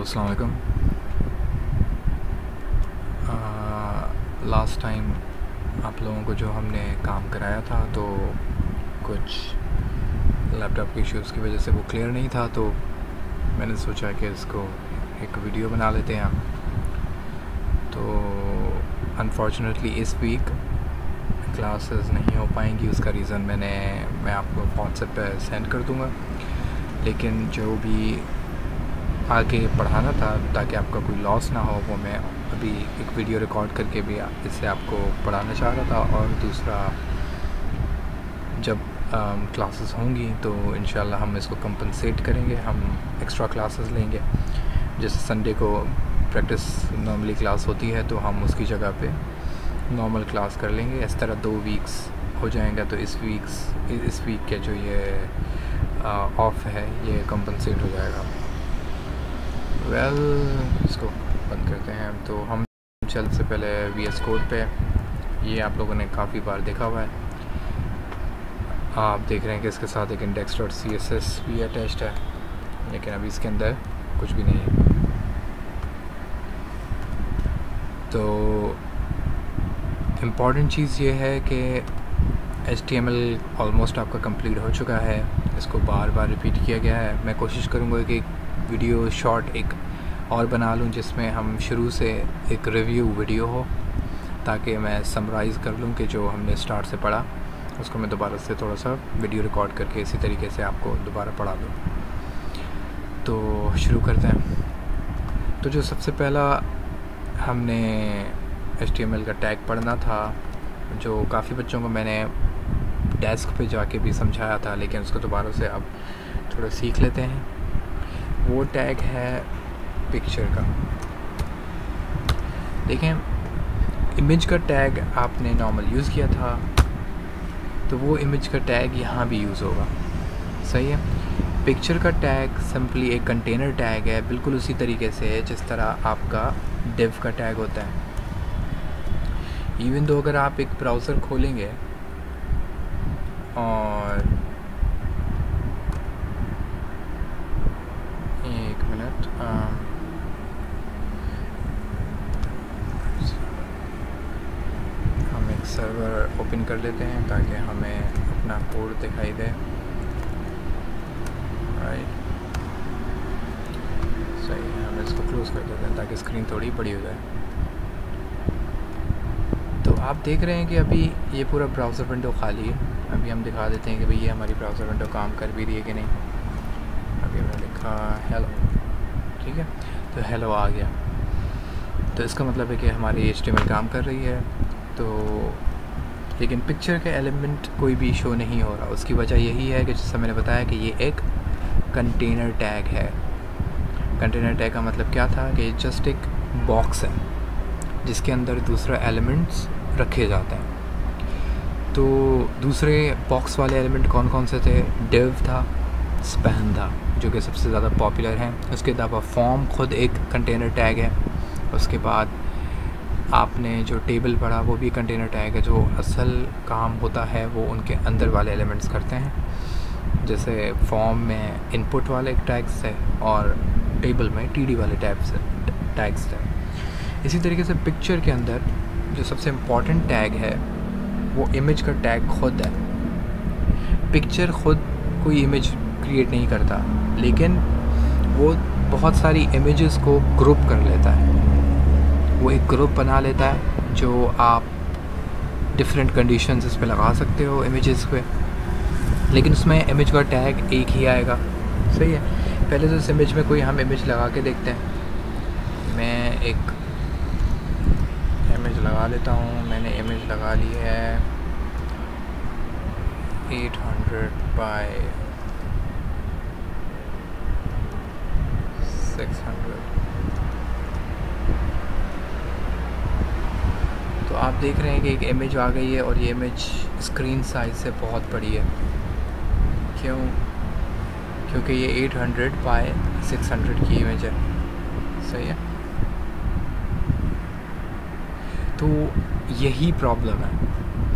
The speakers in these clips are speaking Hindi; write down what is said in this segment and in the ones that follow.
अस्सलाम वालेकुम। लास्ट टाइम आप लोगों को जो हमने काम कराया था तो कुछ लैपटॉप के इश्यूज़ की वजह से वो क्लियर नहीं था, तो मैंने सोचा कि इसको एक वीडियो बना लेते हैं। तो अनफॉर्चुनेटली इस वीक क्लासेस नहीं हो पाएंगी। उसका रीज़न मैं आपको व्हाट्सएप पे सेंड कर दूंगा, लेकिन जो भी आगे पढ़ाना था ताकि आपका कोई लॉस ना हो, वो मैं अभी एक वीडियो रिकॉर्ड करके भी इससे आपको पढ़ाना चाह रहा था। और दूसरा, जब क्लासेस होंगी तो इंशाल्लाह हम इसको कंपनसेट करेंगे, हम एक्स्ट्रा क्लासेस लेंगे। जैसे संडे को प्रैक्टिस नॉर्मली क्लास होती है तो हम उसकी जगह पे नॉर्मल क्लास कर लेंगे। इस तरह 2 वीक्स हो जाएगा, तो इस वीक के जो ये ऑफ है ये कंपनसेट हो जाएगा। इसको बंद करते हैं। तो हम सबसे पहले VS कोड पे, ये आप लोगों ने काफ़ी बार देखा हुआ है। आप देख रहे हैं कि इसके साथ एक index.css भी अटैच्ड है, लेकिन अभी इसके अंदर कुछ भी नहीं है। तो इम्पॉर्टेंट चीज़ ये है कि HTML ऑलमोस्ट आपका कंप्लीट हो चुका है। इसको बार बार रिपीट किया गया है। मैं कोशिश करूँगा कि वीडियो शॉर्ट एक और बना लूँ जिसमें हम शुरू से एक रिव्यू वीडियो हो, ताकि मैं समराइज़ कर लूँ कि जो हमने स्टार्ट से पढ़ा उसको मैं दोबारा से थोड़ा सा वीडियो रिकॉर्ड करके इसी तरीके से आपको दोबारा पढ़ा दूँ। तो शुरू करते हैं। तो जो सबसे पहला हमने HTML का टैग पढ़ना था, जो काफ़ी बच्चों को मैंने डेस्क पे जाके भी समझाया था, लेकिन उसको दोबारा से अब थोड़ा सीख लेते हैं। वो टैग है पिक्चर का। देखें, इमेज का टैग आपने नॉर्मल यूज़ किया था, तो वो इमेज का टैग यहाँ भी यूज़ होगा, सही है। पिक्चर का टैग सिंपली एक कंटेनर टैग है, बिल्कुल उसी तरीके से है जिस तरह आपका डिव का टैग होता है। इवन दो अगर आप एक ब्राउज़र खोलेंगे और एक मिनट, हम एक सर्वर ओपन कर लेते हैं ताकि हमें अपना कोड दिखाई दे। राइट, सही है। हम इसको क्लोज कर देते हैं ताकि स्क्रीन थोड़ी बड़ी हो जाए। तो आप देख रहे हैं कि अभी ये पूरा ब्राउज़र विंडो खाली है। अभी हम दिखा देते हैं कि भाई ये हमारी ब्राउज़र विंडो काम कर भी रही है कि नहीं। अभी हमने लिखा हेलो, ठीक है, तो हेलो आ गया। तो इसका मतलब है कि हमारी HTML काम कर रही है। तो लेकिन पिक्चर के एलिमेंट कोई भी शो नहीं हो रहा। उसकी वजह यही है कि जैसा मैंने बताया कि ये एक कंटेनर टैग है। कंटेनर टैग का मतलब क्या था कि जस्ट एक बॉक्स है जिसके अंदर दूसरे एलिमेंट्स रखे जाते हैं। तो दूसरे बॉक्स वाले एलिमेंट कौन कौन से थे? डिव था, स्पैन था, जो कि सबसे ज़्यादा पॉपुलर हैं। उसके अलावा फॉर्म खुद एक कंटेनर टैग है। उसके बाद आपने जो टेबल पढ़ा वो भी कंटेनर टैग है। जो असल काम होता है वो उनके अंदर वाले एलिमेंट्स करते हैं। जैसे फॉर्म में इनपुट वाले टैग्स है और टेबल में TD वाले टैग्स है। इसी तरीके से पिक्चर के अंदर जो सबसे इम्पॉर्टेंट टैग है वो इमेज का टैग खुद है। पिक्चर खुद कोई इमेज क्रिएट नहीं करता, लेकिन वो बहुत सारी इमेजेस को ग्रुप कर लेता है। वो एक ग्रुप बना लेता है जो आप डिफरेंट कंडीशंस इस पे लगा सकते हो इमेजेस पे, लेकिन उसमें इमेज का टैग एक ही आएगा, सही है। पहले तो इस इमेज में कोई हम इमेज लगा के देखते हैं। मैं एक इमेज लगा लेता हूँ। मैंने इमेज लगा ली है 800 बाय 600। तो आप देख रहे हैं कि एक इमेज आ गई है और ये इमेज स्क्रीन साइज से बहुत बड़ी है। क्यों? क्योंकि ये 800 बाय 600 की इमेज है, सही है। तो यही प्रॉब्लम है।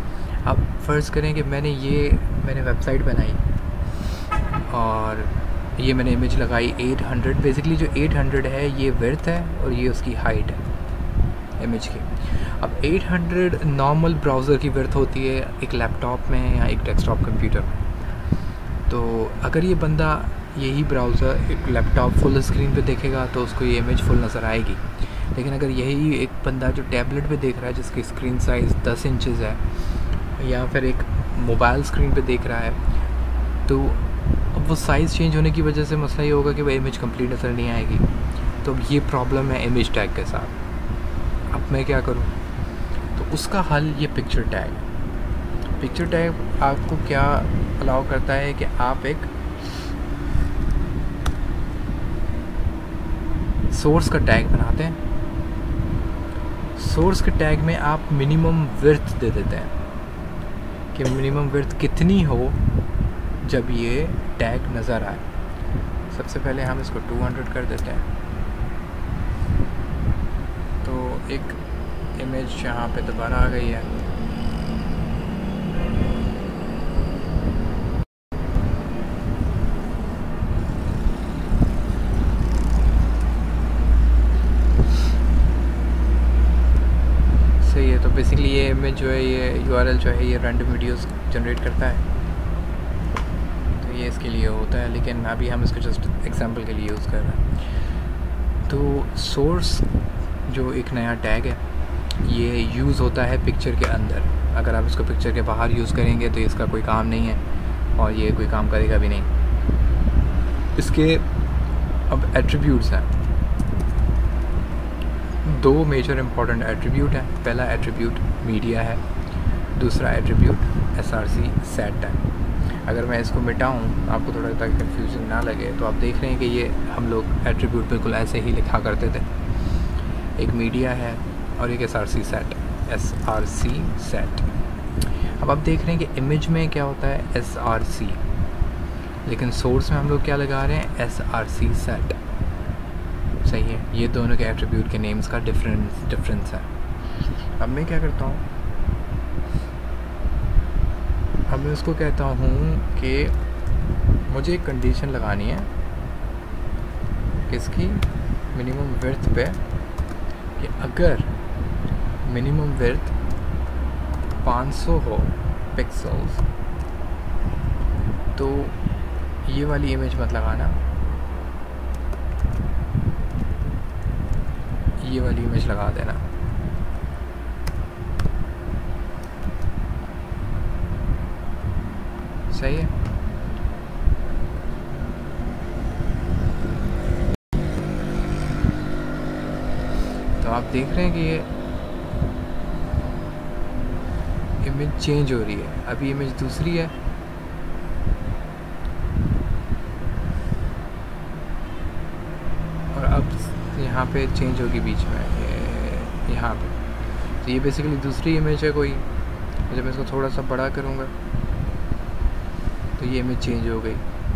अब फ़र्ज़ करें कि मैंने वेबसाइट बनाई और ये मैंने इमेज लगाई 800। बेसिकली जो 800 है ये विड्थ है और ये उसकी हाइट है इमेज की। अब 800 नॉर्मल ब्राउज़र की विड्थ होती है एक लैपटॉप में या एक डेस्कटॉप कंप्यूटर में। तो अगर ये बंदा यही ब्राउज़र एक लैपटॉप फुल स्क्रीन पे देखेगा तो उसको ये इमेज फुल नज़र आएगी। लेकिन अगर यही एक बंदा जो टैबलेट पे देख रहा है जिसकी स्क्रीन साइज़ 10 इंचज़ है या फिर एक मोबाइल स्क्रीन पे देख रहा है तो अब वो साइज़ चेंज होने की वजह से मसला ये होगा कि वह इमेज कंप्लीट नज़र नहीं आएगी। तो अब ये प्रॉब्लम है इमेज टैग के साथ। अब मैं क्या करूँ? तो उसका हल ये पिक्चर टैग है। पिक्चर टैग आपको क्या अलाउ करता है कि आप एक सोर्स का टैग बनाते हैं। सोर्स के टैग में आप मिनिमम विड्थ दे देते हैं कि मिनिमम विड्थ कितनी हो जब ये टैग नज़र आए। सबसे पहले हम इसको 200 कर देते हैं। तो एक इमेज यहाँ पे दोबारा आ गई है। सही है। तो बेसिकली ये इमेज जो है ये URL जो है ये रैंडम वीडियोस जनरेट करता है। ये इसके लिए होता है, लेकिन अभी हम इसको जस्ट एग्जांपल के लिए यूज़ कर रहे हैं। तो सोर्स जो एक नया टैग है ये यूज़ होता है पिक्चर के अंदर। अगर आप इसको पिक्चर के बाहर यूज़ करेंगे तो इसका कोई काम नहीं है और ये कोई काम करेगा भी नहीं। इसके अब एट्रीब्यूट्स हैं, 2 मेजर इम्पॉर्टेंट एट्रीब्यूट हैं। पहला एट्रीब्यूट मीडिया है, दूसरा एट्रीब्यूट SRC सेट है। अगर मैं इसको मिटाऊँ आपको थोड़ा ताकि कन्फ्यूजन ना लगे तो आप देख रहे हैं कि ये हम लोग एट्रीब्यूट बिल्कुल ऐसे ही लिखा करते थे। एक मीडिया है और एक SRC सेट। अब आप देख रहे हैं कि इमेज में क्या होता है SRC, लेकिन सोर्स में हम लोग क्या लगा रहे हैं SRC सेट। सही है। ये दोनों के एट्रीब्यूट के नेम्स का डिफरेंस है। अब मैं क्या करता हूँ, अब मैं उसको कहता हूँ कि मुझे एक कंडीशन लगानी है किसकी, मिनिमम विड्थ पे, कि अगर मिनिमम विड्थ 500 हो पिक्सल्स तो ये वाली इमेज मत लगाना, ये वाली इमेज लगा देना। सही है। तो आप देख रहे हैं कि ये इमेज चेंज हो रही है। अभी इमेज दूसरी है और अब यहाँ पे चेंज होगी बीच में यहाँ पे। तो ये बेसिकली दूसरी इमेज है कोई। जब मैं इसको थोड़ा सा बड़ा करूँगा तो ये इमेज चेंज हो गई।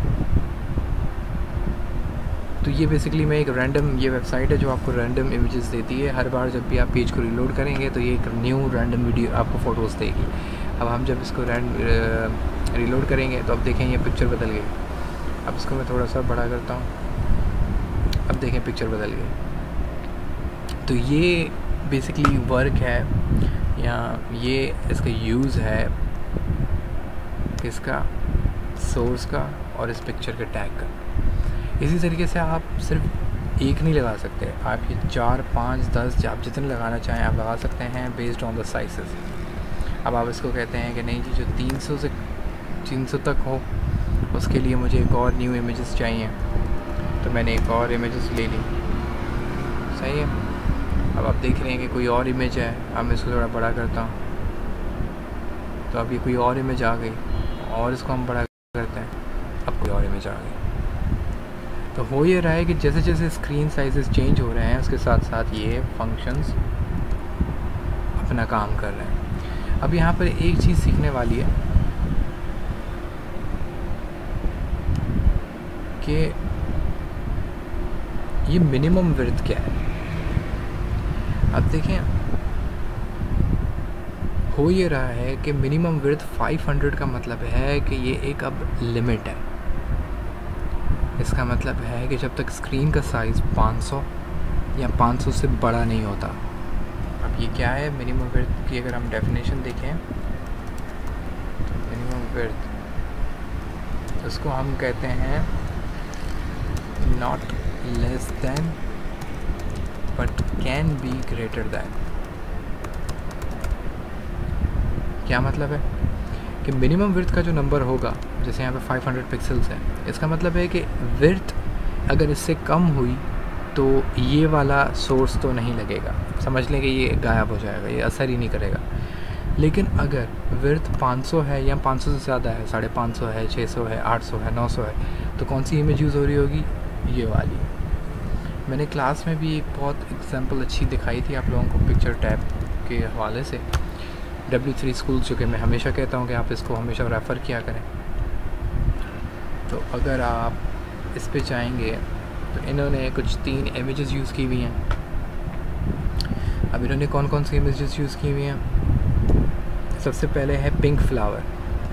तो ये बेसिकली मैं एक रैंडम, ये वेबसाइट है जो आपको रैंडम इमेजेस देती है। हर बार जब भी आप पेज को रिलोड करेंगे तो ये एक न्यू रैंडम वीडियो आपको फ़ोटोज़ देगी। अब हम जब इसको रिलोड करेंगे तो अब देखें ये पिक्चर बदल गई। अब इसको मैं थोड़ा सा बड़ा करता हूँ, अब देखें पिक्चर बदल गई। तो ये बेसिकली वर्क है या ये इसका यूज़ है किसका, सोर्स का और इस पिक्चर के टैग का। इसी तरीके से आप सिर्फ एक नहीं लगा सकते, आप ये 4, 5, 10 आप जितने लगाना चाहें आप लगा सकते हैं बेस्ड ऑन द साइजेस। अब आप इसको कहते हैं कि नहीं जी जो 300 से 300 तक हो उसके लिए मुझे एक और न्यू इमेजेस चाहिए, तो मैंने एक और इमेजेस ले ली। सही है। अब आप देख रहे हैं कि कोई और इमेज है, अब मैं इसको थोड़ा बड़ा करता हूँ तो अब ये कोई और इमेज आ गई और इसको हम बड़ा करते हैं, अब कोई और इमेज आ गई। तो हो ये रहा है कि जैसे जैसे स्क्रीन साइजेस चेंज हो रहे हैं उसके साथ साथ ये फंक्शंस अपना काम कर रहे हैं। अब यहाँ पर एक चीज़ सीखने वाली है कि ये मिनिमम विड्थ क्या है। अब देखें हो ये रहा है कि मिनिमम विड्थ 500 का मतलब है कि ये एक अब लिमिट है। इसका मतलब है कि जब तक स्क्रीन का साइज़ 500 या 500 से बड़ा नहीं होता। अब ये क्या है, मिनिमम विड्थ की अगर हम डेफिनेशन देखें तो मिनिमम विड्थ उसको हम कहते हैं not less than but can be greater than. क्या मतलब है कि मिनिमम विड्थ का जो नंबर होगा, जैसे यहाँ पे 500 पिक्सल्स है, इसका मतलब है कि विड्थ अगर इससे कम हुई तो ये वाला सोर्स तो नहीं लगेगा, समझ लें कि ये गायब हो जाएगा, ये असर ही नहीं करेगा। लेकिन अगर विड्थ 500 है या 500 से ज़्यादा है, 550 है, 600 है, 800 है, 900 है, तो कौन सी इमेज यूज़ हो रही होगी, ये वाली। मैंने क्लास में भी एक बहुत एग्जांपल अच्छी दिखाई थी आप लोगों को पिक्चर टैब के हवाले से, W3 स्कूल, जो कि मैं हमेशा कहता हूँ कि आप इसको हमेशा रेफ़र किया करें। तो अगर आप इस पे जाएंगे तो इन्होंने कुछ 3 इमेजेस यूज़ की हुई हैं। अब इन्होंने कौन कौन सी इमेजेस यूज़ की हुई हैं, सबसे पहले है पिंक फ्लावर,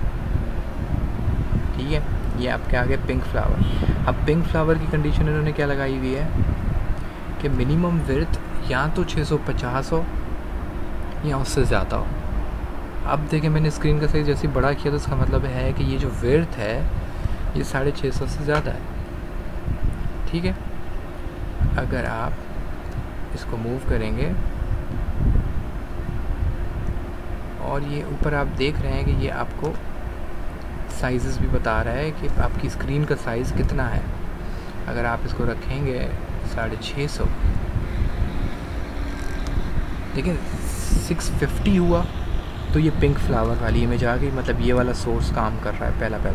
ठीक है, ये आपके आगे पिंक फ्लावर। अब पिंक फ्लावर की कंडीशन इन्होंने क्या लगाई हुई है कि मिनिमम विड्थ या तो 650 हो या उससे ज़्यादा हो। अब देखें मैंने स्क्रीन का साइज़ जैसे बड़ा किया तो इसका मतलब है कि ये जो विड्थ है ये 650 से ज़्यादा है, ठीक है। अगर आप इसको मूव करेंगे और ये ऊपर आप देख रहे हैं कि ये आपको साइज़ेस भी बता रहा है कि आपकी स्क्रीन का साइज़ कितना है। अगर आप इसको रखेंगे 650, लेकिन 650 हुआ तो ये पिंक फ्लावर वाली इमेज आ गई, मतलब ये वाला सोर्स काम कर रहा है पहला,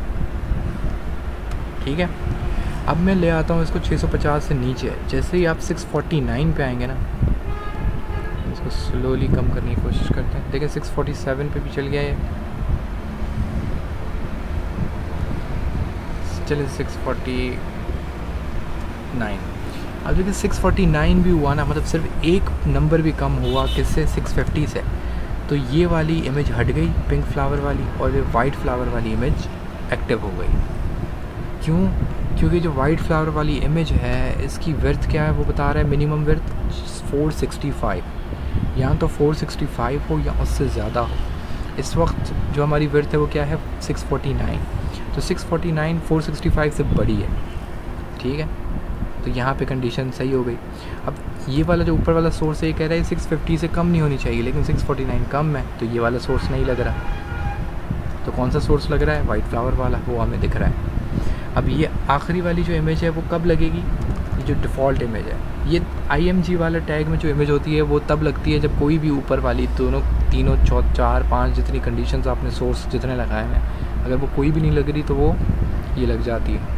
ठीक है। अब मैं ले आता हूँ इसको 650 से नीचे। जैसे ही आप 649 पे आएंगे ना, इसको स्लोली कम करने की कोशिश करते हैं। देखिए 647 पे भी चल गया ये, चलिए 649। अब देखिए 649 भी हुआ ना, मतलब सिर्फ एक नंबर भी कम हुआ किससे, 650 से, तो ये वाली इमेज हट गई पिंक फ्लावर वाली और ये वाइट फ्लावर वाली इमेज एक्टिव हो गई। क्यों? क्योंकि जो वाइट फ्लावर वाली इमेज है इसकी विड्थ क्या है, वो बता रहा है मिनिमम विड्थ 465, या तो 465 हो या उससे ज़्यादा हो। इस वक्त जो हमारी विड्थ है वो क्या है, 649, तो 649 465 से बड़ी है, ठीक है। तो यहाँ पे कंडीशन सही हो गई। अब ये वाला जो ऊपर वाला सोर्स है ये कह रहा है 650 से कम नहीं होनी चाहिए, लेकिन 649 कम है, तो ये वाला सोर्स नहीं लग रहा। तो कौन सा सोर्स लग रहा है, वाइट फ्लावर वाला, वो हमें दिख रहा है। अब ये आखिरी वाली जो इमेज है वो कब लगेगी, ये जो डिफ़ॉल्ट इमेज है, ये IMG वाला टैग में जो इमेज होती है वो तब लगती है जब कोई भी ऊपर वाली दोनों, तीनों, 4, 5 जितनी कंडीशंस आपने सोर्स जितने लगाए हैं, अगर वो कोई भी नहीं लग रही तो वो ये लग जाती है।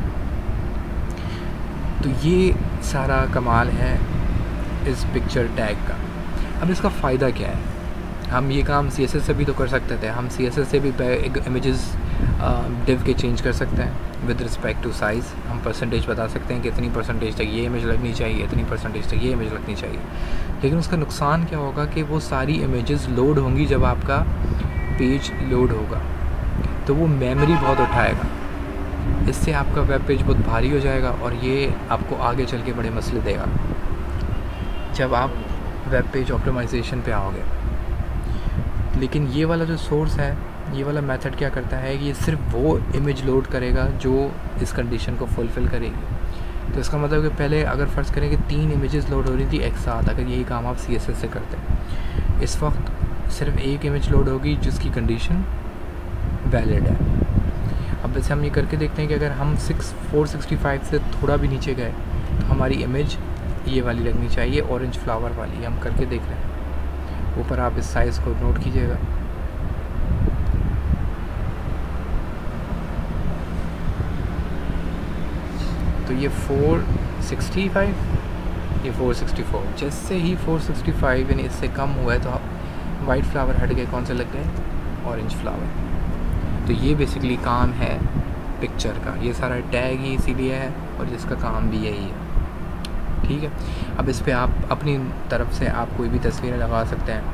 तो ये सारा कमाल है इस पिक्चर टैग का। अब इसका फ़ायदा क्या है, हम ये काम CSS से भी तो कर सकते थे। हम CSS से भी इमेजेस डिव के चेंज कर सकते हैं विद रिस्पेक्ट टू साइज़। हम परसेंटेज बता सकते हैं कि इतनी परसेंटेज तक ये इमेज लगनी चाहिए, इतनी परसेंटेज तक ये इमेज लगनी चाहिए। लेकिन उसका नुकसान क्या होगा कि वो सारी इमेजेस लोड होंगी जब आपका पेज लोड होगा, तो वो मेमोरी बहुत उठाएगा। इससे आपका वेब पेज बहुत भारी हो जाएगा और ये आपको आगे चल के बड़े मसले देगा जब आप वेब पेज ऑप्टिमाइजेशन पे आओगे। लेकिन ये वाला जो सोर्स है, ये वाला मेथड क्या करता है कि ये सिर्फ वो इमेज लोड करेगा जो इस कंडीशन को फुलफ़िल करेगी। तो इसका मतलब कि पहले अगर फ़र्ज़ करें कि 3 इमेजेस लोड हो रही थी एक साथ, अगर यही काम आप CSS से करते हैं, इस वक्त सिर्फ एक इमेज लोड होगी जिसकी कंडीशन वैलिड है। अब वैसे हम ये करके देखते हैं कि अगर हम 465 से थोड़ा भी नीचे गए तो हमारी इमेज ये वाली लगनी चाहिए, ऑरेंज फ्लावर वाली। हम करके देख रहे हैं, ऊपर आप इस साइज़ को नोट कीजिएगा। तो ये 465, ये 464। जैसे ही 465 यानी इससे कम हुआ है तो वाइट फ्लावर हट गए, कौन से लग गए, ऑरेंज फ्लावर। तो ये बेसिकली काम है पिक्चर का, ये सारा टैग ही इसीलिए है और जिसका काम भी यही है, ठीक है। अब इस पर आप अपनी तरफ से आप कोई भी तस्वीरें लगा सकते हैं,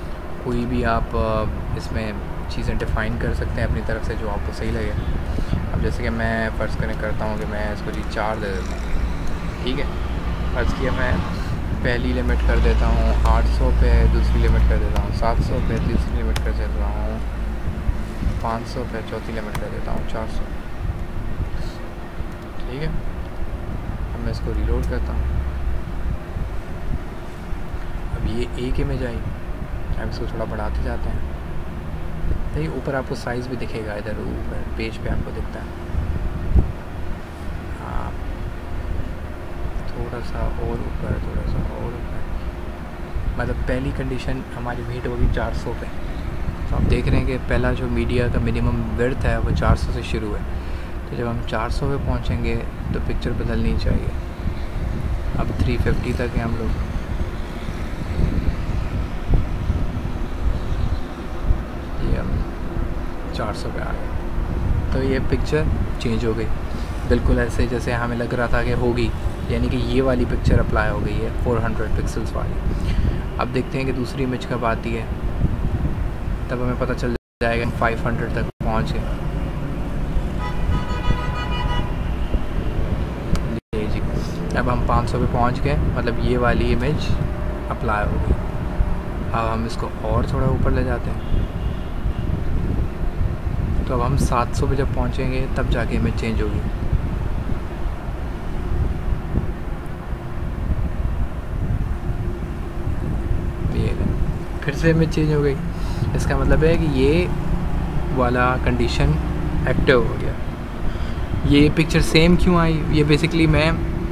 कोई भी आप इसमें चीज़ें डिफ़ाइन कर सकते हैं अपनी तरफ से जो आपको सही लगे। अब जैसे कि मैं फ़र्ज़ करता हूँ कि मैं इसको जी 4 दे देता हूँ, ठीक है। फ़र्ज़ किया मैं पहली लिमिट कर देता हूँ 800 पे, दूसरी लिमिट कर देता हूँ 700 पे, तीसरी लिमिट कर देता हूँ 500 पे, चौथी लिमिट कर देता हूँ 400, ठीक है। अब मैं इसको रीलोड करता हूँ। अब ये एक इमेज आई, अब इसको थोड़ा बढ़ाते जाते हैं। देखिए ऊपर आपको साइज़ भी दिखेगा, इधर ऊपर पेज पे आपको दिखता है। हाँ, थोड़ा सा और ऊपर, थोड़ा सा और ऊपर, मतलब पहली कंडीशन हमारी मीट होगी 400 पे। तो आप देख रहे हैं कि पहला जो मीडिया का मिनिमम विड्थ है वो 400 से शुरू है। तो जब हम 400 पे पहुंचेंगे तो पिक्चर बदलनी चाहिए। अब 350 तक हैं हम लोग। ये हम 400 पे आ गए, तो ये पिक्चर चेंज हो गई बिल्कुल ऐसे जैसे हमें लग रहा था कि होगी, यानी कि ये वाली पिक्चर अप्लाई हो गई है 400 पिक्सल्स वाली। अब देखते हैं कि दूसरी इमेज कब आती है, तब हमें पता चल जाएगा 500 तक पहुंच गए। जी, अब हम 500 पे पहुंच गए, मतलब ये वाली इमेज अप्लाई हो गई। अब हम इसको और थोड़ा ऊपर ले जाते हैं, तो अब हम 700 पे जब पहुंचेंगे तब जाके इमेज चेंज होगी। ये फिर से इमेज चेंज हो गई। इसका मतलब है कि ये वाला कंडीशन एक्टिव हो गया। ये पिक्चर सेम क्यों आई, ये बेसिकली मैं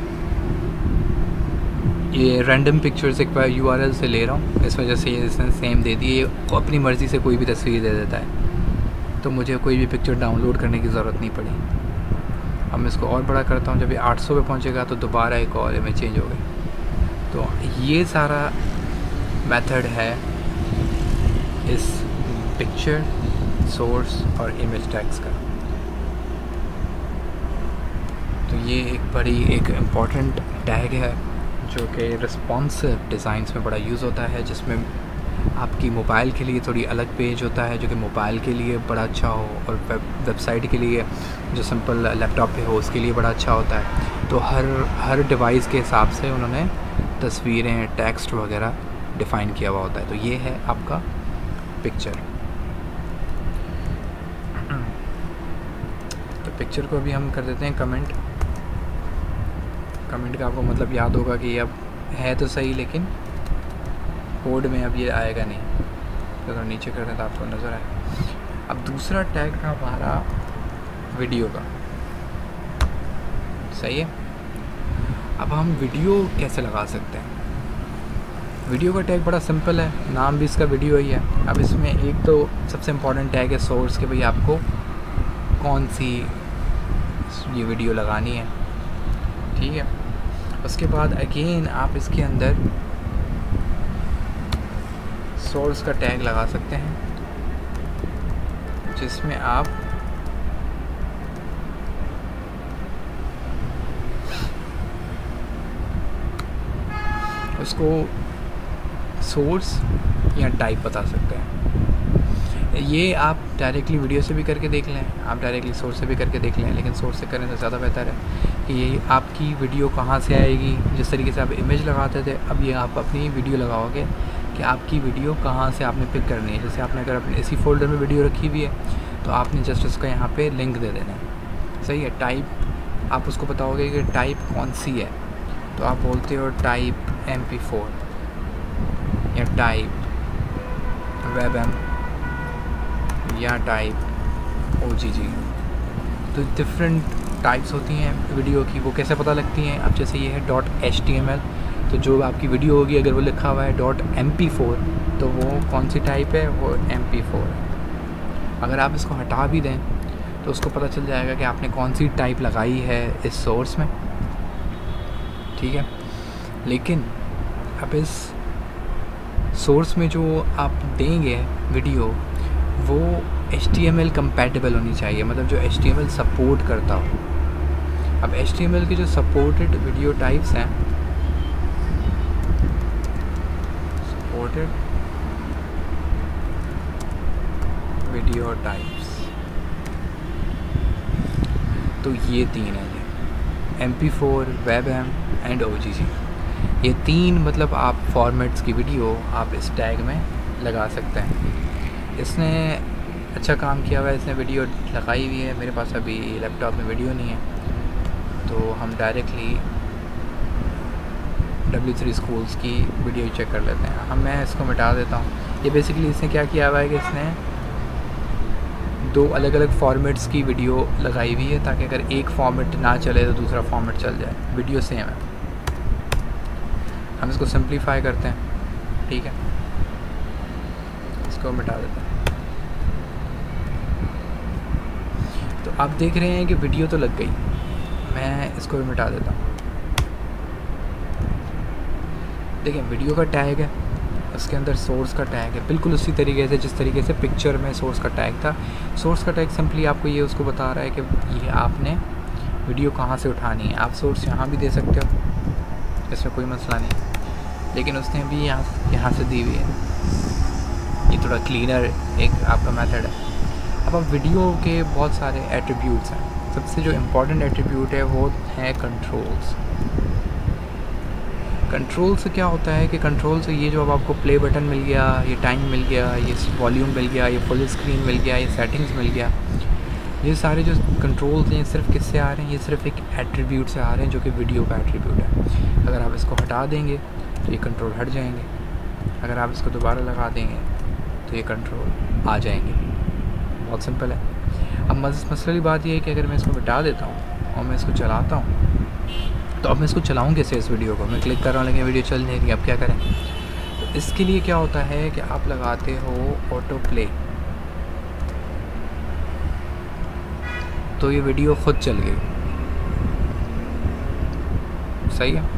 ये रैंडम पिक्चर्स एक बार URL से ले रहा हूँ, इस वजह से ये इसने सेम दे दी। ये अपनी मर्ज़ी से कोई भी तस्वीर दे देता है, तो मुझे कोई भी पिक्चर डाउनलोड करने की ज़रूरत नहीं पड़ी। अब मैं इसको और बड़ा करता हूँ, जब ये 800 पे पहुँचेगा तो दोबारा एक और इमेज चेंज हो गई। तो ये सारा मेथड है इस पिक्चर, सोर्स और इमेज टैग्स का। तो ये एक इम्पॉर्टेंट टैग है जो कि रिस्पॉन्सिव डिज़ाइंस में बड़ा यूज़ होता है, जिसमें आपकी मोबाइल के लिए थोड़ी अलग पेज होता है जो कि मोबाइल के लिए बड़ा अच्छा हो, और वेबसाइट के लिए जो सिंपल लैपटॉप पे हो उसके लिए बड़ा अच्छा होता है। तो हर डिवाइस के हिसाब से उन्होंने तस्वीरें, टेक्स्ट वगैरह डिफ़ाइन किया हुआ होता है। तो ये है आपका पिक्चर। तो पिक्चर को अभी हम कर देते हैं कमेंट का आपको मतलब याद होगा कि अब है तो सही, लेकिन कोड में अब ये आएगा नहीं। तो नीचे कर दें तो आपको नज़र आए। अब दूसरा टैग था हमारा वीडियो का, सही है। अब हम वीडियो कैसे लगा सकते हैं? वीडियो का टैग बड़ा सिंपल है, नाम भी इसका वीडियो ही है। अब इसमें एक तो सबसे इम्पॉर्टेंट टैग है सोर्स, के भाई आपको कौन सी ये वीडियो लगानी है, ठीक है। उसके बाद अगेन आप इसके अंदर सोर्स का टैग लगा सकते हैं, जिसमें आप उसको सोर्स या टाइप बता सकते हैं। ये आप डायरेक्टली वीडियो से भी करके देख लें, आप डायरेक्टली सोर्स से भी करके देख लें, लेकिन सोर्स से करें तो ज़्यादा बेहतर है कि ये आपकी वीडियो कहाँ से आएगी। जिस तरीके से आप इमेज लगाते थे, अब ये आप अपनी वीडियो लगाओगे कि आपकी वीडियो कहाँ से आपने पिक करनी है। जैसे आपने अगर अपने इसी फोल्डर में वीडियो रखी हुई है तो आपने जस्ट उसका यहाँ पे लिंक दे देना है, सही है। टाइप आप उसको बताओगे कि टाइप कौन सी है, तो आप बोलते हो टाइप MP4 या टाइप WebM या टाइप OGG। तो डिफरेंट टाइप्स होती हैं वीडियो की, वो कैसे पता लगती हैं? अब जैसे ये है .html, तो जो आपकी वीडियो होगी अगर वो लिखा हुआ है .mp4 तो वो कौन सी टाइप है? वो MP4 है। अगर आप इसको हटा भी दें तो उसको पता चल जाएगा कि आपने कौन सी टाइप लगाई है इस सोर्स में, ठीक है। लेकिन अब इस सोर्स में जो आप देंगे वीडियो, वो HTML कंपैटिबल होनी चाहिए, मतलब जो HTML सपोर्ट करता हो। अब HTML की जो सपोर्टेड वीडियो टाइप्स हैं, सपोर्टेड वीडियो टाइप्स, तो ये 3 है जी, MP4, WebM एंड OGG। ये 3 मतलब आप फॉर्मेट्स की वीडियो आप इस टैग में लगा सकते हैं। इसने अच्छा काम किया हुआ है, इसने वीडियो लगाई हुई है। मेरे पास अभी लैपटॉप में वीडियो नहीं है, तो हम डायरेक्टली W3 स्कूल्स की वीडियो चेक कर लेते हैं। हम मैं इसको मिटा देता हूँ। ये बेसिकली इसने क्या किया हुआ है कि इसने 2 अलग अलग फॉर्मेट्स की वीडियो लगाई हुई है, ताकि अगर एक फॉर्मेट ना चले तो दूसरा फॉर्मेट चल जाए। वीडियो सेम है। हम इसको सिंप्लीफाई करते हैं, ठीक है, इसको मिटा देते हैं। तो आप देख रहे हैं कि वीडियो तो लग गई। मैं इसको भी मिटा देता हूँ। देखिए वीडियो का टैग है, उसके अंदर सोर्स का टैग है, बिल्कुल उसी तरीके से जिस तरीके से पिक्चर में सोर्स का टैग था। सोर्स का टैग सिंपली आपको ये उसको बता रहा है कि ये आपने वीडियो कहाँ से उठानी है। आप सोर्स यहाँ भी दे सकते हो, इसमें कोई मसला नहीं, लेकिन उसने भी यहाँ से दी हुई है। ये थोड़ा क्लीनर एक आपका मेथड है। अब वीडियो के बहुत सारे एट्रीब्यूट्स हैं। सबसे जो इम्पोर्टेंट एट्रीब्यूट है वो है कंट्रोल्स। कंट्रोल से क्या होता है कि कंट्रोल से ये जो अब आपको प्ले बटन मिल गया, ये टाइम मिल गया, ये वॉल्यूम मिल गया, ये फुल स्क्रीन मिल गया, ये सेटिंग्स मिल गया, ये सारे जो कंट्रोल्स हैं सिर्फ किससे आ रहे हैं? ये सिर्फ एक एट्रीब्यूट से आ रहे हैं जो कि वीडियो का एट्रीब्यूट है। अगर आप इसको हटा देंगे तो ये कंट्रोल हट जाएंगे, अगर आप इसको दोबारा लगा देंगे तो ये कंट्रोल आ जाएंगे। बहुत सिंपल है। अब मसले की बात ये है कि अगर मैं इसको मिटा देता हूँ और मैं इसको चलाता हूँ, तो अब मैं इसको चलाऊँ कैसे? इस वीडियो को मैं क्लिक कर रहा हूँ लेकिन वीडियो चल नहीं रही। अब क्या करें? तो इसके लिए क्या होता है कि आप लगाते हो ऑटो प्ले, तो ये वीडियो खुद चल गई। सही है।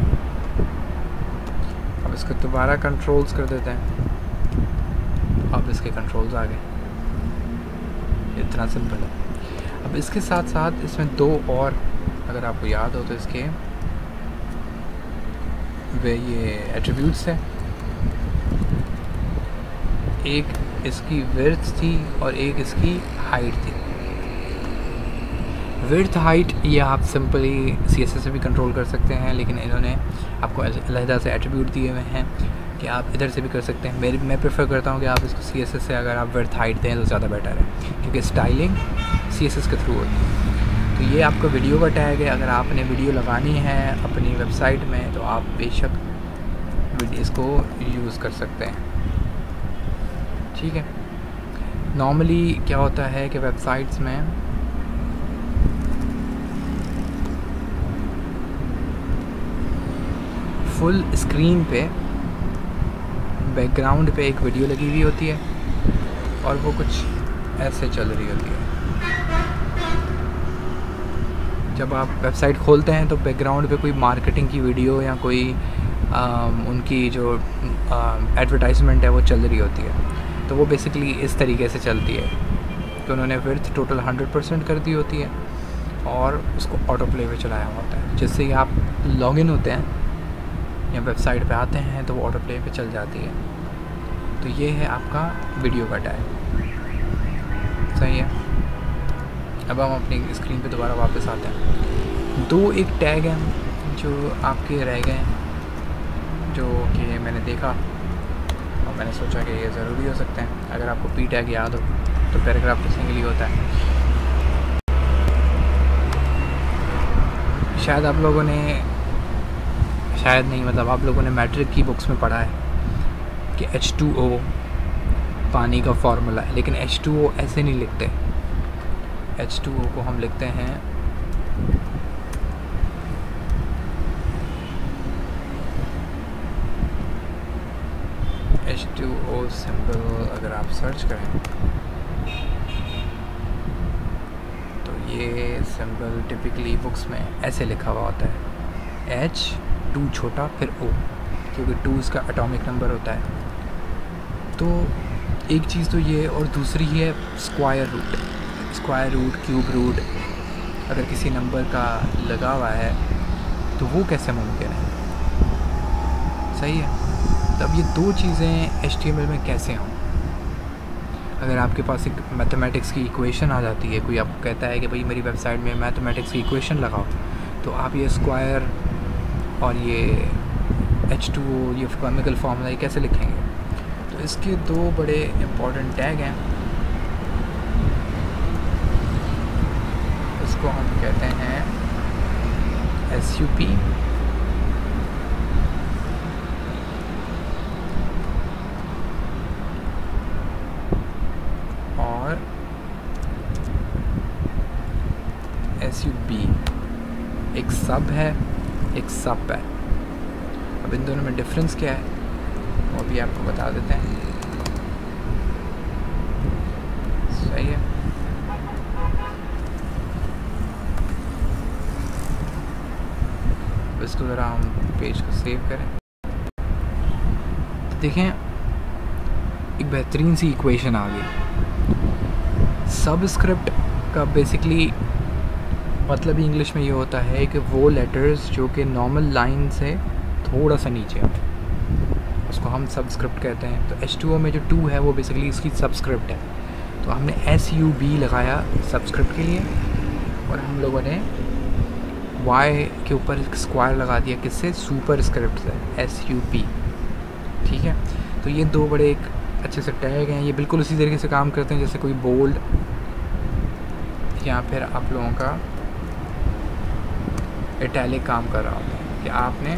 अब इसको दोबारा कंट्रोल्स कर देते हैं। अब इसके कंट्रोल्स आ गए। इतना सिंपल है। अब इसके साथ साथ इसमें 2 और अगर आपको याद हो तो इसके वे ये एट्रीब्यूट्स हैं। एक इसकी विड्थ थी और एक इसकी हाइट थी। विड्थ हाइट ये आप सिंपली CSS से भी कंट्रोल कर सकते हैं, लेकिन इन्होंने आपको अलहदा से एट्रीब्यूट दिए हुए हैं कि आप इधर से भी कर सकते हैं। मैं प्रेफर करता हूँ कि आप इसको CSS से अगर आप विड्थ हाइट दें तो ज़्यादा बेटर है, क्योंकि स्टाइलिंग CSS के थ्रू होती है। तो ये आपका वीडियो का टैग है। अगर आपने वीडियो लगानी है अपनी वेबसाइट में तो आप बेशक इसको यूज़ कर सकते हैं, ठीक है। नॉर्मली क्या होता है कि वेबसाइट्स में फुल स्क्रीन पे बैकग्राउंड पे एक वीडियो लगी हुई होती है और वो कुछ ऐसे चल रही होती है। जब आप वेबसाइट खोलते हैं तो बैकग्राउंड पे कोई मार्केटिंग की वीडियो या कोई उनकी जो एडवर्टाइजमेंट है वो चल रही होती है। तो वो बेसिकली इस तरीके से चलती है कि उन्होंने विड्थ टोटल 100% कर दी होती है और उसको ऑटो प्ले पे चलाया होता है। जिससे ही आप लॉगिन होते हैं या वेबसाइट पे आते हैं तो वो ऑटो प्ले पे चल जाती है। तो ये है आपका वीडियो का टैग। सही है। अब हम अपनी स्क्रीन पे दोबारा वापस आते हैं। 2 एक टैग हैं जो आपके रह गए हैं, जो कि मैंने देखा और मैंने सोचा कि ये ज़रूरी हो सकते हैं। अगर आपको P टैग याद हो तो पैराग्राफ लिखने के लिए होता है। शायद आप लोगों ने, शायद नहीं मतलब आप लोगों ने मैट्रिक की बुक्स में पढ़ा है कि H2O पानी का फार्मूला है, लेकिन H2O ऐसे नहीं लिखते। H2O को हम लिखते हैं H2O सिंबल। अगर आप सर्च करें तो ये सिंबल टिपिकली बुक्स में ऐसे लिखा हुआ होता है, H2 छोटा फिर O, क्योंकि 2 इसका एटॉमिक नंबर होता है। तो एक चीज़ तो ये, और दूसरी है square root. Square root, cube root अगर किसी नंबर का लगा हुआ है तो वो कैसे मुमकिन है? सही है। तब ये 2 चीज़ें HTML में कैसे हों? अगर आपके पास एक मैथमेटिक्स की इक्वेशन आ जाती है, कोई आपको कहता है कि भाई मेरी वेबसाइट में मैथमेटिक्स की इक्वेशन लगाओ, तो आप ये स्क्वायर और ये H2O, ये केमिकल फार्मूला ये कैसे लिखेंगे? तो इसके दो बड़े इम्पोर्टेंट टैग हैं। इसको हम कहते हैं SUP और SUB। एक सब है, एक सब है। अब इन दोनों में डिफरेंस क्या है वो भी आपको बता देते हैं। सही है। तो इसको ज़रा हम पेज को सेव करें तो देखें एक बेहतरीन सी इक्वेशन आ गई। सबस्क्रिप्ट का बेसिकली मतलब ही इंग्लिश में ये होता है कि वो लेटर्स जो कि नॉर्मल लाइन से थोड़ा सा नीचे है, उसको हम सबस्क्रिप्ट कहते हैं। तो H2O में जो 2 है वो बेसिकली इसकी सबस्क्रिप्ट है। तो हमने SUB लगाया सबस्क्रिप्ट के लिए, और हम लोगों ने Y के ऊपर स्क्वायर लगा दिया किससे? सुपर स्क्रिप्ट से, SUP। ठीक है। तो ये दो बड़े एक अच्छे से टैग हैं। ये बिल्कुल उसी तरीके से काम करते हैं जैसे कोई बोल्ड या फिर आप लोगों का इटैलिक काम कर रहा होता है कि आपने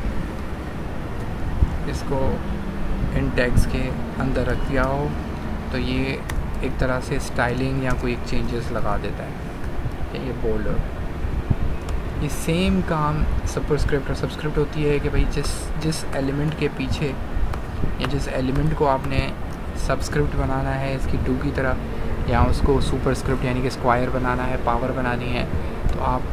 इसको इन टैग्स के अंदर रख दिया हो, तो ये एक तरह से स्टाइलिंग या कोई एक चेंजेस लगा देता है कि ये बोल्ड हो। ये सेम काम सुपरस्क्रिप्ट और सबस्क्रिप्ट होती है कि भाई जिस एलिमेंट के पीछे या जिस एलिमेंट को आपने सबस्क्रिप्ट बनाना है इसकी 2 की तरह, या उसको सुपरस्क्रिप्ट यानी कि स्क्वायर बनाना है, पावर बनानी है, तो आप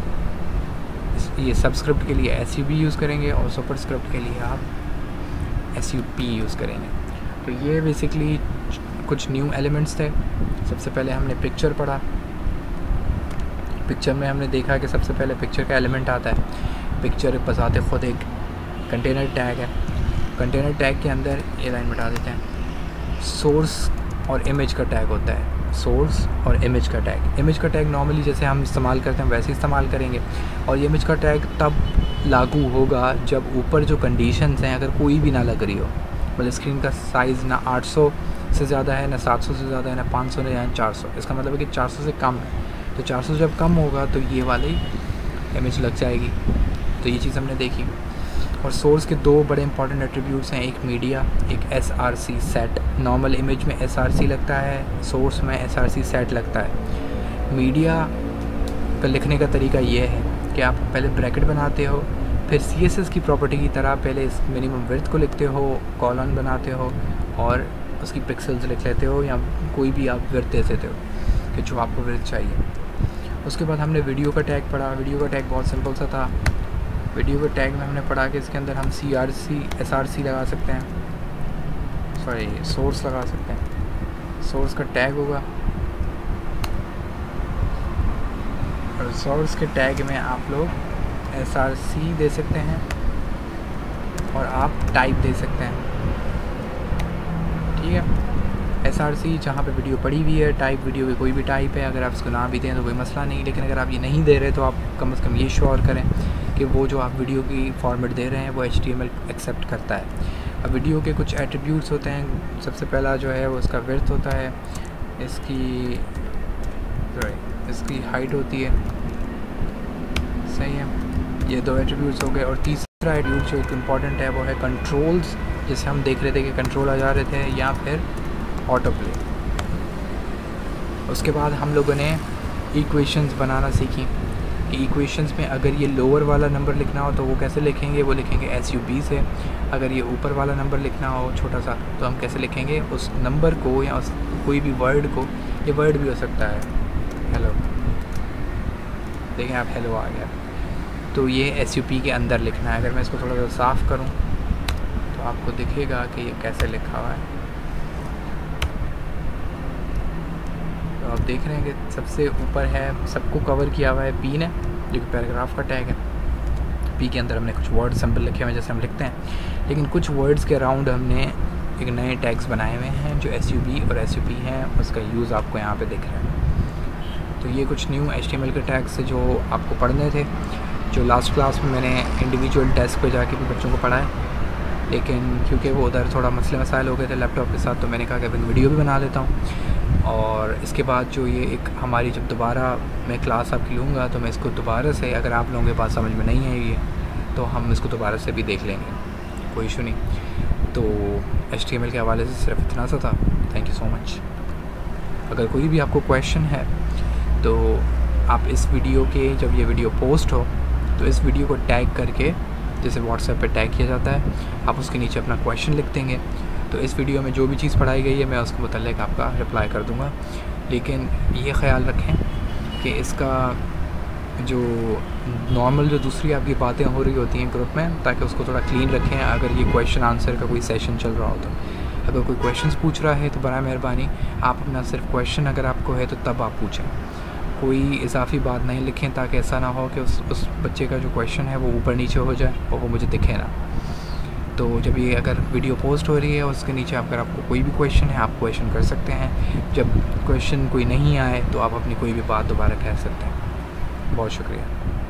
ये सबस्क्रिप्ट के लिए SUB यूज़ करेंगे और सुपरस्क्रिप्ट के लिए आप SUP यूज़ करेंगे। तो ये बेसिकली कुछ न्यू एलिमेंट्स थे। सबसे पहले हमने पिक्चर पढ़ा। पिक्चर में हमने देखा कि सबसे पहले पिक्चर का एलिमेंट आता है। पिक्चर बजाते ख़ुद एक कंटेनर टैग है। कंटेनर टैग के अंदर ये लाइन मिटा देते हैं, सोर्स और इमेज का टैग होता है। सोर्स और इमेज का टैग। इमेज का टैग नॉर्मली जैसे हम इस्तेमाल करते हैं वैसे इस्तेमाल करेंगे, और ये इमेज का टैग तब लागू होगा जब ऊपर जो कंडीशंस हैं अगर कोई भी ना लग रही हो, मतलब स्क्रीन का साइज़ ना 800 से ज़्यादा है, ना 700 से ज़्यादा है, ना 500 या 400। इसका मतलब है कि 400 से कम है। तो 400 जब कम होगा तो ये वाली इमेज लग जाएगी। तो ये चीज़ हमने देखी। और सोर्स के दो बड़े इंपॉर्टेंट एट्रीब्यूट्स हैं, एक मीडिया, एक SRC सेट। नॉर्मल इमेज में SRC लगता है, सोर्स में SRC सेट लगता है। मीडिया का लिखने का तरीका ये है कि आप पहले ब्रैकेट बनाते हो, फिर CSS की प्रॉपर्टी की तरह पहले इस मिनिमम विड्थ को लिखते हो, कॉलन बनाते हो और उसकी पिक्सल्स लिख लेते हो, या कोई भी आप विड्थ दे देते हो कि जो आपको विड्थ चाहिए। उसके बाद हमने वीडियो का टैग पढ़ा। वीडियो का टैग बहुत सिंपल सा था। वीडियो के टैग में हमने पढ़ा कि इसके अंदर हम SRC लगा सकते हैं, सॉरी सोर्स लगा सकते हैं। सोर्स का टैग होगा और सोर्स के टैग में आप लोग SRC दे सकते हैं और आप टाइप दे सकते हैं। ठीक है। SRC जहाँ पे वीडियो पड़ी हुई है, टाइप वीडियो की कोई भी टाइप है, अगर आप इसको ना भी दें तो कोई मसला नहीं, लेकिन अगर आप ये नहीं दे रहे तो आप कम से कम ये श्योर करें कि वो जो आप वीडियो की फॉर्मेट दे रहे हैं वो HTML एक्सेप्ट करता है। अब वीडियो के कुछ एट्रीब्यूट्स होते हैं। सबसे पहला जो है वो इसका विड्थ होता है, इसकी हाइट होती है। सही है। ये दो एट्रीब्यूट्स हो गए। और तीसरा एट्रीब्यूट जो एक इम्पॉर्टेंट है वो है कंट्रोल्स, जैसे हम देख रहे थे कि कंट्रोल आ जा रहे थे, या फिर ऑटो प्ले। उसके बाद हम लोगों ने इक्वेशंस बनाना सीखी कि इक्वेशंस में अगर ये लोअर वाला नंबर लिखना हो तो वो कैसे लिखेंगे, वो लिखेंगे SUB से। अगर ये ऊपर वाला नंबर लिखना हो छोटा सा तो हम कैसे लिखेंगे उस नंबर को, या उस कोई भी वर्ड को। ये वर्ड भी हो सकता है, हेलो, देखें आप हेलो आ गया, तो ये SUP के अंदर लिखना है। अगर मैं इसको थोड़ा सा साफ़ करूँ तो आपको दिखेगा कि ये कैसे लिखा हुआ है। तो आप देख रहे हैं कि सबसे ऊपर है, सबको कवर किया हुआ है P ने, जो कि पैराग्राफ का टैग है। P के अंदर हमने कुछ वर्ड सिंबल लिखे हुए हैं जैसे हम लिखते हैं, लेकिन कुछ वर्ड्स के अराउंड हमने एक नए टैग्स बनाए हुए हैं जो SUB और SUP हैं, उसका यूज़ आपको यहाँ पे दिख रहा है। तो ये कुछ न्यू HTML के टैग्स जो आपको पढ़ने थे, जो लास्ट क्लास में मैंने इंडिविजुअल डेस्क पे जाके भी बच्चों को पढ़ाया, लेकिन क्योंकि वो उधर थोड़ा मसले मसाइल हो गए थे लैपटॉप के साथ, तो मैंने कहा कि अब वीडियो भी बना लेता हूँ। और इसके बाद जो ये एक हमारी जब दोबारा मैं क्लास आपकी लूँगा तो मैं इसको दोबारा से, अगर आप लोगों के पास समझ में नहीं आई है तो हम इसको दोबारा से भी देख लेंगे, कोई इशू नहीं। तो HTML के हवाले से सिर्फ इतना सा था। Thank you so much. अगर कोई भी आपको क्वेश्चन है तो आप इस वीडियो के, जब ये वीडियो पोस्ट हो तो इस वीडियो को टैग करके, जैसे व्हाट्सएप पे टैग किया जाता है, आप उसके नीचे अपना क्वेश्चन लिख देंगे। तो इस वीडियो में जो भी चीज़ पढ़ाई गई है मैं उसके मुताल्लिक़ आपका रिप्लाई कर दूँगा। लेकिन ये ख्याल रखें कि इसका जो नॉर्मल जो दूसरी आपकी बातें हो रही होती हैं ग्रुप में, ताकि उसको थोड़ा क्लीन रखें। अगर ये क्वेश्चन आंसर का कोई सेशन चल रहा हो तो अगर कोई क्वेश्चंस पूछ रहा है तो बराए मेहरबानी आप अपना सिर्फ क्वेश्चन अगर आपको है तो तब आप पूछें, कोई इजाफी बात नहीं लिखें, ताकि ऐसा ना हो कि उस बच्चे का जो क्वेश्चन है वो ऊपर नीचे हो जाए और वो मुझे दिखे ना। तो जब ये अगर वीडियो पोस्ट हो रही है उसके नीचे अगर आपको कोई भी क्वेश्चन है आप क्वेश्चन कर सकते हैं। जब क्वेश्चन कोई नहीं आए तो आप अपनी कोई भी बात दोबारा कह सकते हैं। बहुत शुक्रिया।